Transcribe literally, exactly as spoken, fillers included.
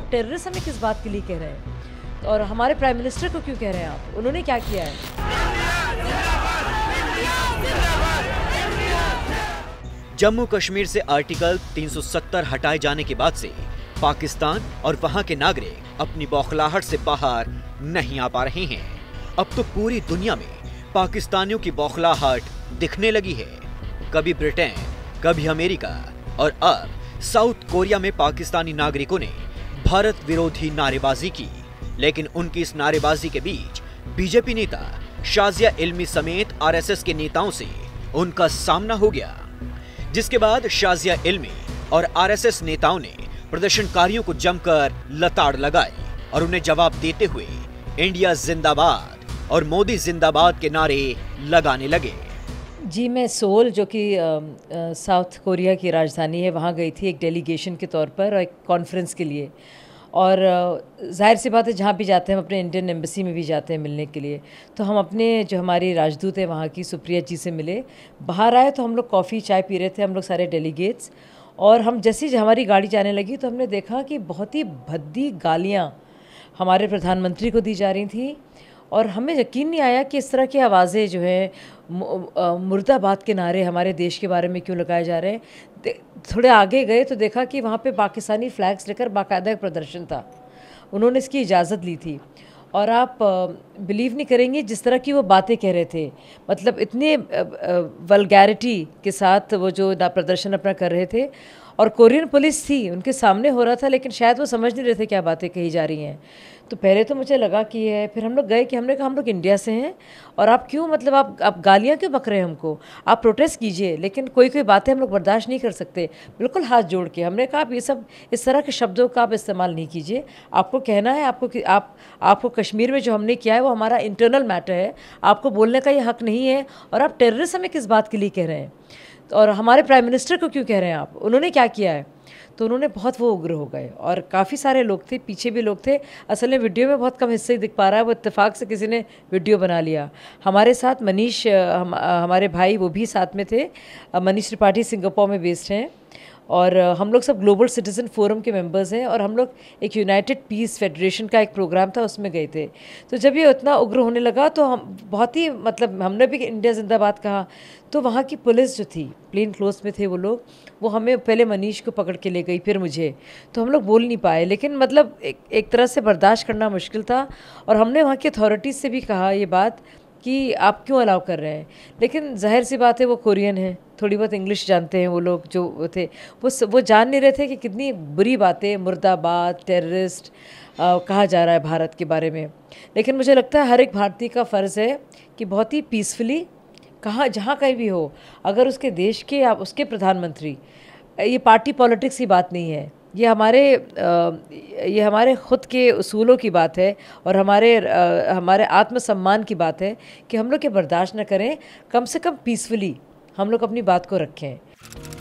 आप टेररिस्ट हमें किस बात के लिए कह रहे हैं? और हमारे प्राइम मिनिस्टर को क्यों कह रहे हैं आप? उन्होंने क्या किया है? जम्मू कश्मीर से आर्टिकल तीन सौ सत्तर हटाए जाने के बाद से पाकिस्तान और वहां के नागरिक अपनी बौखलाहट से बाहर नहीं आ पा रहे हैं। अब तो पूरी दुनिया में पाकिस्तानियों की बौखलाहट दिखने लगी है। कभी ब्रिटेन, कभी अमेरिका और अब साउथ कोरिया में पाकिस्तानी नागरिकों ने भारत विरोधी नारेबाजी की। लेकिन उनकी इस नारेबाजी के बीच बीजेपी नेता शाजिया इल्मी समेत आरएसएस के नेताओं से उनका सामना हो गया, जिसके बाद शाजिया इल्मी और आरएसएस नेताओं ने प्रदर्शनकारियों को जमकर लताड़ लगाई और उन्हें जवाब देते हुए इंडिया जिंदाबाद और मोदी जिंदाबाद के नारे लगाने लगे। जी, मैं सोल, जो कि साउथ कोरिया की राजधानी है, वहाँ गई थी एक डेलीगेशन के तौर पर और एक कॉन्फ्रेंस के लिए। और जाहिर सी बात है, जहाँ भी जाते हैं हम अपने इंडियन एम्बेसी में भी जाते हैं मिलने के लिए, तो हम अपने जो हमारी राजदूत है वहाँ की सुप्रिया जी से मिले। बाहर आए तो हम लोग कॉफ़ी चाय पी रहे थे, हम लोग सारे डेलीगेट्स, और हम जैसे ही हमारी गाड़ी जाने लगी तो हमने देखा कि बहुत ही भद्दी गालियाँ हमारे प्रधानमंत्री को दी जा रही थी। और हमें यकीन नहीं आया कि इस तरह की आवाज़ें जो है मुर्दाबाद के नारे हमारे देश के बारे में क्यों लगाए जा रहे हैं। थोड़े आगे गए तो देखा कि वहाँ पे पाकिस्तानी फ्लैग्स लेकर बाकायदा एक प्रदर्शन था। उन्होंने इसकी इजाज़त ली थी और आप बिलीव नहीं करेंगे जिस तरह की वो बातें कह रहे थे, मतलब इतने वल्गैरिटी के साथ वो जो प्रदर्शन अपना कर रहे थे। और कोरियन पुलिस थी, उनके सामने हो रहा था, लेकिन शायद वो समझ नहीं रहे थे क्या बातें कही जा रही हैं। तो पहले तो मुझे लगा कि है, फिर हम लोग गए कि हमने कहा हम लोग इंडिया से हैं और आप क्यों, मतलब आप आप गालियाँ क्यों बक रहे हैं हमको? आप प्रोटेस्ट कीजिए, लेकिन कोई कोई बातें हम लोग बर्दाश्त नहीं कर सकते। बिल्कुल हाथ जोड़ के हमने कहा आप ये सब इस तरह के शब्दों का आप इस्तेमाल नहीं कीजिए। आपको कहना है आपको कि आप आपको कश्मीर में जो हमने किया है वो हमारा इंटरनल मैटर है, आपको बोलने का ये हक नहीं है। और आप टेररिस्ट हमें किस बात के लिए कह रहे हैं? और हमारे प्राइम मिनिस्टर को क्यों कह रहे हैं आप? उन्होंने क्या किया है? तो उन्होंने बहुत वो उग्र हो गए और काफ़ी सारे लोग थे, पीछे भी लोग थे। असल में वीडियो में बहुत कम हिस्से दिख पा रहा है, वो इत्तेफाक से किसी ने वीडियो बना लिया। हमारे साथ मनीष, हम, हमारे भाई, वो भी साथ में थे। मनीष त्रिपाठी सिंगापुर में बेस्ड हैं और हम लोग सब ग्लोबल सिटीज़न फोरम के मेंबर्स हैं और हम लोग एक यूनाइटेड पीस फेडरेशन का एक प्रोग्राम था, उसमें गए थे। तो जब ये उतना उग्र होने लगा तो हम बहुत ही, मतलब हमने भी इंडिया जिंदाबाद कहा। तो वहाँ की पुलिस जो थी, प्लेन क्लोथ में थे वो लोग, वो हमें पहले मनीष को पकड़ के ले गई, फिर मुझे। तो हम लोग बोल नहीं पाए, लेकिन मतलब एक एक तरह से बर्दाश्त करना मुश्किल था। और हमने वहाँ की अथॉरिटीज़ से भी कहा ये बात कि आप क्यों अलाउ कर रहे हैं, लेकिन जाहिर सी बात है वो कोरियन है, थोड़ी बहुत इंग्लिश जानते हैं वो लोग जो थे, वो वो जान नहीं रहे थे कि कितनी बुरी बातें, मुर्दाबाद, टेररिस्ट कहा जा रहा है भारत के बारे में। लेकिन मुझे लगता है हर एक भारतीय का फ़र्ज़ है कि बहुत ही पीसफुली, कहाँ जहाँ कहीं भी हो, अगर उसके देश के या उसके प्रधानमंत्री, ये पार्टी पॉलिटिक्स की बात नहीं है, ये हमारे ये हमारे ख़ुद के उसूलों की बात है और हमारे हमारे आत्मसम्मान की बात है कि हम लोग ये बर्दाश्त न करें, कम से कम पीसफुली हम लोग अपनी बात को रखें।